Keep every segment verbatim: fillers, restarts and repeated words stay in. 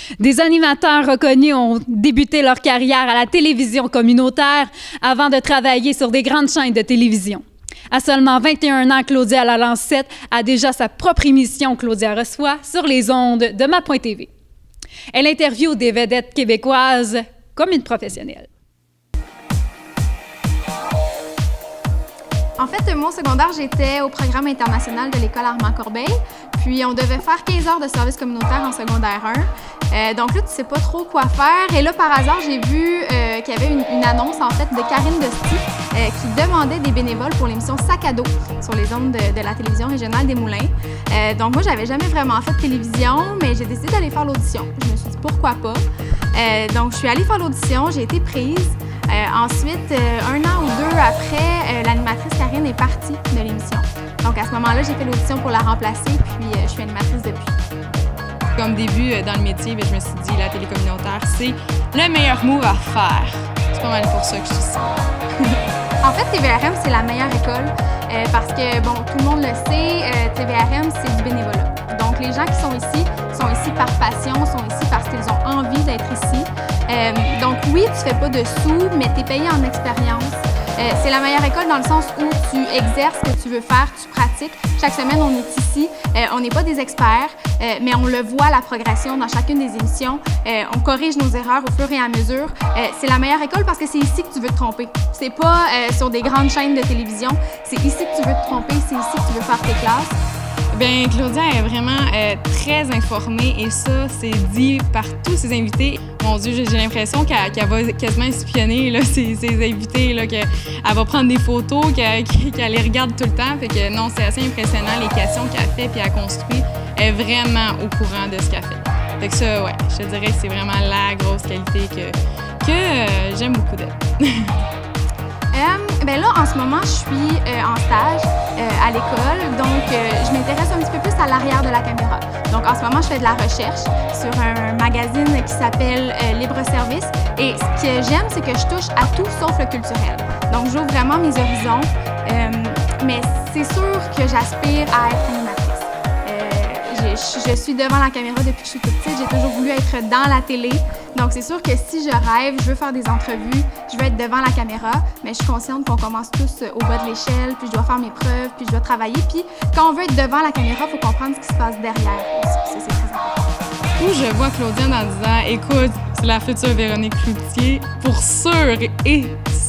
Des animateurs reconnus ont débuté leur carrière à la télévision communautaire avant de travailler sur des grandes chaînes de télévision. À seulement vingt et un ans, Claudia Lalancette a déjà sa propre émission Claudia reçoit sur les ondes de ma.tv. Elle interviewe des vedettes québécoises comme une professionnelle. En fait, moi, au secondaire, j'étais au programme international de l'école Armand-Corbeil. Puis, on devait faire quinze heures de service communautaire en secondaire un. Euh, donc là, tu sais pas trop quoi faire. Et là, par hasard, j'ai vu euh, qu'il y avait une, une annonce, en fait, de Karine Dosti euh, qui demandait des bénévoles pour l'émission Sac à dos sur les ondes de, de la télévision régionale des Moulins. Euh, donc moi, j'avais jamais vraiment fait de télévision, mais j'ai décidé d'aller faire l'audition. Je me suis dit, pourquoi pas? Euh, donc, je suis allée faire l'audition, j'ai été prise. Euh, ensuite, euh, un an ou deux après, euh, l'animatrice Karine est partie de l'émission. Donc à ce moment-là, j'ai fait l'audition pour la remplacer, puis euh, je suis animatrice depuis. Comme début euh, dans le métier, bien, je me suis dit la télé communautaire, c'est le meilleur move à faire. C'est pas mal pour ça que je suis ici. En fait, T V R M, c'est la meilleure école euh, parce que, bon, tout le monde le sait, euh, T V R M, c'est du bénévolat. Donc les gens qui sont ici, sont ici par passion, sont ici parce qu'ils ont envie d'être ici. Euh, donc oui, tu fais pas de sous, mais tu es payé en expérience. Euh, c'est la meilleure école dans le sens où tu exerces ce que tu veux faire, tu pratiques. Chaque semaine, on est ici. Euh, on n'est pas des experts, euh, mais on le voit, la progression dans chacune des émissions. Euh, on corrige nos erreurs au fur et à mesure. Euh, c'est la meilleure école parce que c'est ici que tu veux te tromper. C'est pas euh, sur des grandes chaînes de télévision. C'est ici que tu veux te tromper, c'est ici que tu veux faire tes classes. Bien, Claudia est vraiment euh, très informée et ça, c'est dit par tous ses invités. Mon Dieu, j'ai l'impression qu'elle qu'elle va quasiment espionner là, ses, ses invités, qu'elle va prendre des photos, qu'elle qu'elle les regarde tout le temps. Fait que non, c'est assez impressionnant les questions qu'elle fait puis elle construit. Elle est vraiment au courant de ce qu'elle fait. Fait que ça, ouais, je te dirais que c'est vraiment la grosse qualité que, que euh, j'aime beaucoup d'elle. Euh, ben là, en ce moment, je suis euh, en stage euh, à l'école, donc euh, je m'intéresse un petit peu plus à l'arrière de la caméra. Donc en ce moment, je fais de la recherche sur un magazine qui s'appelle euh, Libre Service. Et ce que j'aime, c'est que je touche à tout sauf le culturel. Donc j'ouvre vraiment mes horizons, euh, mais c'est sûr que j'aspire à être animatrice. Euh, je, je suis devant la caméra depuis que je suis toute petite, j'ai toujours voulu être dans la télé. Donc, c'est sûr que si je rêve, je veux faire des entrevues, je veux être devant la caméra, mais je suis consciente qu'on commence tous au bas de l'échelle, puis je dois faire mes preuves, puis je dois travailler. Puis, quand on veut être devant la caméra, il faut comprendre ce qui se passe derrière aussi. Ça, c'est très important. Où je vois Claudia en disant « Écoute, c'est la future Véronique Cloutier, pour sûr et certain. »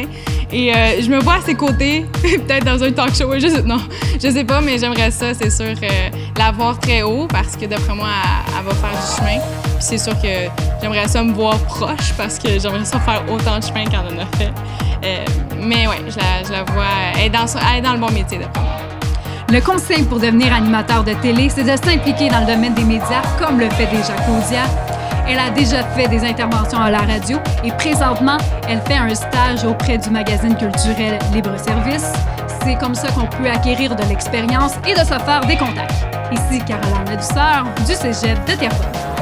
Et euh, je me vois à ses côtés, peut-être dans un talk show, je sais, non, je sais pas, mais j'aimerais ça, c'est sûr, euh, la voir très haut parce que d'après moi, elle, elle va faire du chemin. Puis c'est sûr que j'aimerais ça me voir proche parce que j'aimerais ça faire autant de chemin qu'elle en a fait. Euh, mais ouais, je la, je la vois, elle est, dans, elle est dans le bon métier d'après moi. Le conseil pour devenir animateur de télé, c'est de s'impliquer dans le domaine des médias comme le fait déjà Claudia. Elle a déjà fait des interventions à la radio et présentement, elle fait un stage auprès du magazine culturel Libre Service. C'est comme ça qu'on peut acquérir de l'expérience et de se faire des contacts. Ici Caroline Ladouceur du Cégep de Terrebonne.